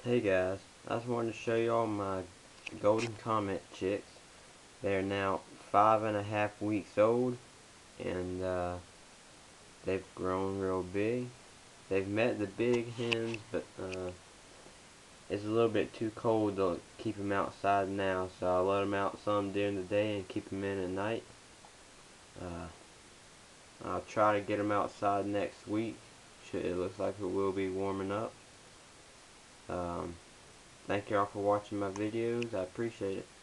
Hey guys, I just wanted to show you all my golden comet chicks. They are now 5.5 weeks old, and they've grown real big. They've met the big hens, but it's a little bit too cold to keep them outside now, so I'll let them out some during the day and keep them in at night. Uh, I'll try to get them outside next week. It looks like it will be warming up. Um, Thank you all for watching my videos. I appreciate it.